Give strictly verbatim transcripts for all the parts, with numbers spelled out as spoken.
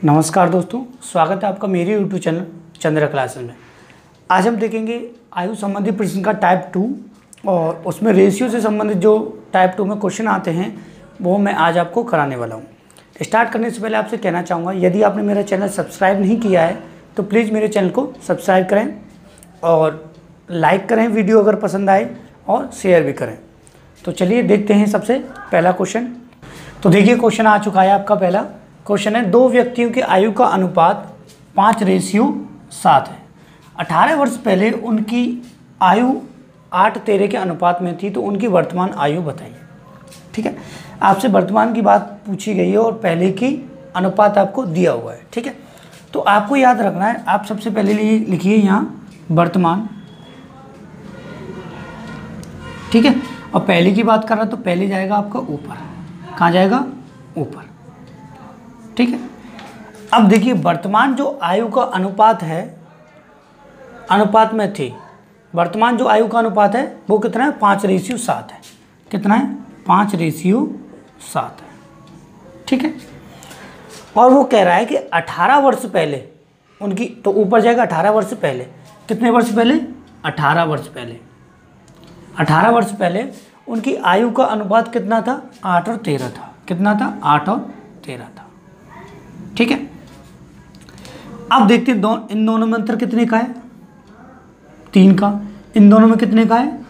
नमस्कार दोस्तों, स्वागत है आपका मेरे यूट्यूब चैनल चंद्रा क्लासेस में। आज हम देखेंगे आयु संबंधी प्रश्न का टाइप टू और उसमें रेशियो से संबंधित जो टाइप टू में क्वेश्चन आते हैं वो मैं आज आपको कराने वाला हूँ। स्टार्ट करने से पहले आपसे कहना चाहूँगा, यदि आपने मेरा चैनल सब्सक्राइब नहीं किया है तो प्लीज़ मेरे चैनल को सब्सक्राइब करें और लाइक करें वीडियो अगर पसंद आए और शेयर भी करें। तो चलिए देखते हैं सबसे पहला क्वेश्चन। तो देखिए क्वेश्चन आ चुका है आपका। पहला क्वेश्चन है, दो व्यक्तियों की आयु का अनुपात पाँच रेशियो सात है। अठारह वर्ष पहले उनकी आयु आठ तेरह के अनुपात में थी, तो उनकी वर्तमान आयु बताइए। ठीक है, आपसे वर्तमान की बात पूछी गई है और पहले की अनुपात आपको दिया हुआ है। ठीक है, तो आपको याद रखना है, आप सबसे पहले लिखिए यहाँ वर्तमान। ठीक है, और पहले की बात कर रहा तो पहले जाएगा आपका ऊपर। कहाँ जाएगा? ऊपर। ठीक है, अब देखिए वर्तमान जो आयु का अनुपात है, अनुपात में थी, वर्तमान जो आयु का अनुपात है वो कितना है? पाँच रेशियो सात है। कितना है? पाँच रेशियो सात है। ठीक है, और वो कह रहा है कि अठारह वर्ष पहले उनकी, तो ऊपर जाएगा अठारह वर्ष पहले। कितने वर्ष पहले? अठारह वर्ष पहले। अठारह वर्ष पहले उनकी आयु का अनुपात कितना था? आठ और तेरह था। कितना था? आठ और तेरह था। ठीक है, अब देखते हैं दो, इन दोनों में अंतर कितने का है? तीन का। इन दोनों में कितने का है?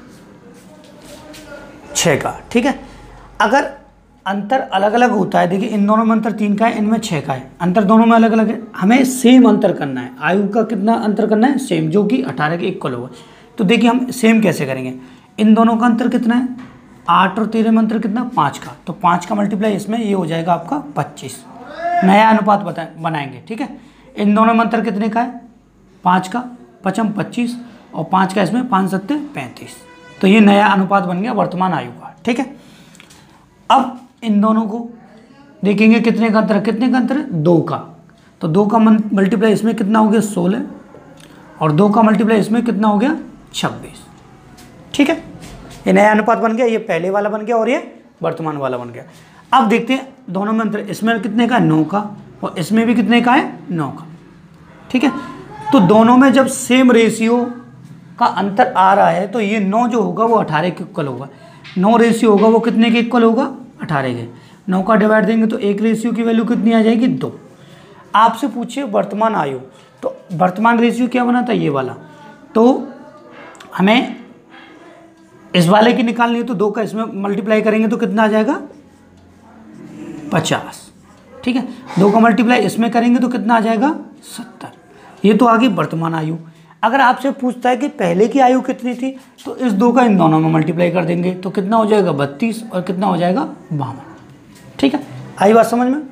छः का। ठीक है, अगर अंतर अलग अलग होता है, देखिए इन दोनों में अंतर तीन का है, इनमें छः का है, अंतर दोनों में अलग अलग है, हमें सेम अंतर करना है। आयु का कितना अंतर करना है? सेम, जो कि अठारह के इक्वल होगा। तो देखिए हम सेम कैसे करेंगे? इन दोनों का अंतर कितना है? आठ और तेरह में अंतर कितना? पाँच का। तो पाँच का मल्टीप्लाई इसमें, ये हो जाएगा आपका पच्चीस। नया अनुपात बता बनाएंगे। ठीक है, इन दोनों में अंतर कितने का है? पाँच का, पचम पच्चीस और पाँच का इसमें, पाँच सत्ते पैंतीस। तो ये नया अनुपात बन गया वर्तमान आयु का। ठीक है, अब इन दोनों को देखेंगे कितने का अंतर है। कितने का अंतर है? दो का। तो दो का मल्टीप्लाई इसमें कितना हो गया? सोलह। और दो का मल्टीप्लाई इसमें कितना हो गया? छब्बीस। ठीक है, ये नया अनुपात बन गया, ये पहले वाला बन गया और ये वर्तमान वाला बन गया। अब देखते हैं दोनों में अंतर, इसमें कितने का है? नौ का, और इसमें भी कितने का है? नौ का। ठीक है, तो दोनों में जब सेम रेशियो का अंतर आ रहा है तो ये नौ जो होगा वो अठारह के इक्वल होगा। नौ रेशियो होगा वो कितने के इक्वल होगा? अठारह के। नौ का डिवाइड देंगे तो एक रेशियो की वैल्यू कितनी आ जाएगी? दो। आपसे पूछिए वर्तमान आयु, तो वर्तमान रेशियो क्या बना था? ये वाला। तो हमें इस वाले की निकालनी है, तो दो का इसमें मल्टीप्लाई करेंगे तो कितना आ जाएगा? पचास। ठीक है, दो का मल्टीप्लाई इसमें करेंगे तो कितना आ जाएगा? सत्तर। ये तो आ गई वर्तमान आयु। अगर आपसे पूछता है कि पहले की आयु कितनी थी, तो इस दो का इन दोनों में मल्टीप्लाई कर देंगे तो कितना हो जाएगा? बत्तीस। और कितना हो जाएगा? बावन। ठीक है, आई बात समझ में?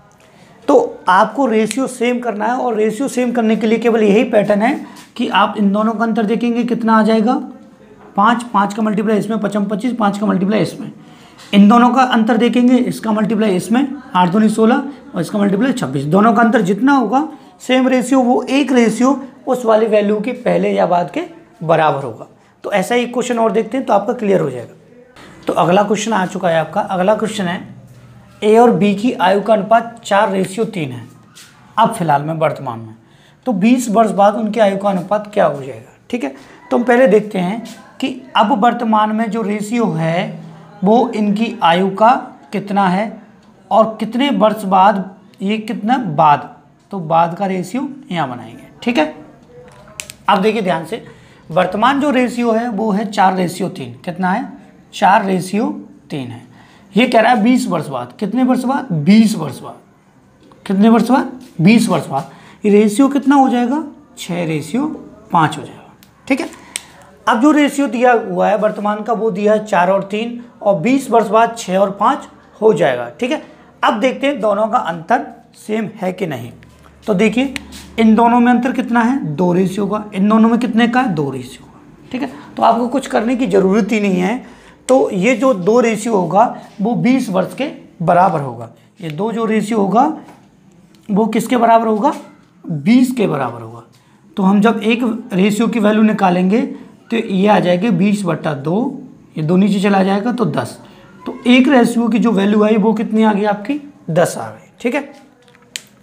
तो आपको रेशियो सेम करना है, और रेशियो सेम करने के लिए केवल यही पैटर्न है कि आप इन दोनों का अंतर देखेंगे कितना आ जाएगा? पाँच। पाँच का मल्टीप्लाई इसमें, पचम पच्चीस। पाँच का मल्टीप्लाई इसमें। इन दोनों का अंतर देखेंगे, इसका मल्टीप्लाई इसमें, आठ दूनी सोलह, और इसका मल्टीप्लाई छब्बीस। दोनों का अंतर जितना होगा सेम रेशियो, वो एक रेशियो उस वाली वैल्यू के पहले या बाद के बराबर होगा। तो ऐसा ही क्वेश्चन और देखते हैं तो आपका क्लियर हो जाएगा। तो अगला क्वेश्चन आ चुका है आपका। अगला क्वेश्चन है, ए और बी की आयु का अनुपात चार रेशियो तीन है अब फिलहाल में, वर्तमान में। तो बीस वर्ष बाद उनकी आयु का अनुपात क्या हो जाएगा? ठीक है, तो हम पहले देखते हैं कि अब वर्तमान में जो रेशियो है वो इनकी आयु का कितना है, और कितने वर्ष बाद ये कितना बाद, तो बाद का रेशियो यहाँ बनाएंगे। ठीक है, अब देखिए ध्यान से, वर्तमान जो रेशियो है वो है चार रेशियो तीन। कितना है? चार रेशियो तीन है। ये कह रहा है बीस वर्ष बाद। कितने वर्ष बाद? बीस वर्ष बाद। कितने वर्ष बाद? बीस वर्ष बाद। ये रेशियो कितना हो जाएगा? छः रेशियो पाँच हो जाएगा। ठीक है, अब जो रेशियो दिया हुआ है वर्तमान का वो दिया है चार और तीन, और बीस वर्ष बाद छः और पाँच हो जाएगा। ठीक है, अब देखते हैं दोनों का अंतर सेम है कि नहीं। तो देखिए इन दोनों में अंतर कितना है? दो रेशियो का। इन दोनों में कितने का है? दो रेशियो का। ठीक है, तो आपको कुछ करने की ज़रूरत ही नहीं है। तो ये जो दो रेशियो होगा वो बीस वर्ष के बराबर होगा। ये दो जो रेशियो होगा वो किसके बराबर होगा? बीस के बराबर होगा। तो हम जब एक रेशियो की वैल्यू निकालेंगे तो ये आ जाएगी बीस बट्टा दो, ये दो नीचे चला जाएगा तो दस। तो एक रेशियो की जो वैल्यू आई वो कितनी आ गई आपकी? दस आ गई। ठीक है,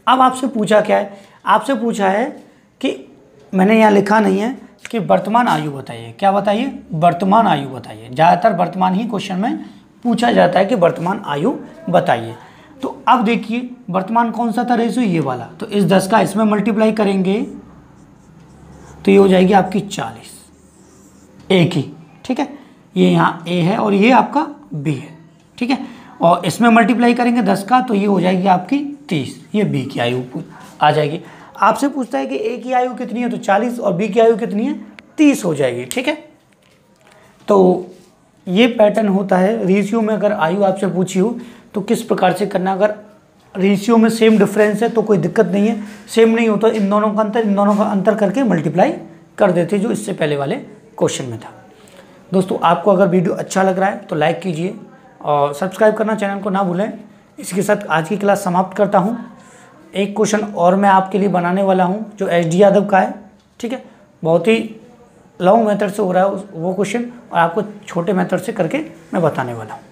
अब आपसे पूछा क्या है, आपसे पूछा है कि मैंने यहाँ लिखा नहीं है कि वर्तमान आयु बताइए। क्या बताइए? वर्तमान आयु बताइए। ज़्यादातर वर्तमान ही क्वेश्चन में पूछा जाता है कि वर्तमान आयु बताइए। तो अब देखिए वर्तमान कौन सा था रेशियो, ये वाला। तो इस दस का इसमें मल्टीप्लाई करेंगे तो ये हो जाएगी आपकी चालीस, एक ही, ठीक है। ये यहाँ ए है और ये आपका बी है, ठीक है। और इसमें मल्टीप्लाई करेंगे दस का तो ये हो जाएगी आपकी तीस, ये बी की आयु आ जाएगी। आपसे पूछता है कि ए की आयु कितनी है, तो चालीस, और बी की आयु कितनी है, तीस हो जाएगी, ठीक है। तो ये पैटर्न होता है रेशियो में। अगर आयु आपसे पूछी हो तो किस प्रकार से करना। अगर रेशियो में सेम डिफरेंस है तो कोई दिक्कत नहीं है, सेम नहीं हो तो इन दोनों का अंतर इन दोनों का अंतर करके मल्टीप्लाई कर देते, जो इससे पहले वाले क्वेश्चन में था। दोस्तों आपको अगर वीडियो अच्छा लग रहा है तो लाइक कीजिए और सब्सक्राइब करना चैनल को ना भूलें। इसके साथ आज की क्लास समाप्त करता हूँ। एक क्वेश्चन और मैं आपके लिए बनाने वाला हूँ जो एच डी यादव का है, ठीक है। बहुत ही लॉन्ग मेथड से हो रहा है वो क्वेश्चन, और आपको छोटे मेथड से करके मैं बताने वाला हूँ।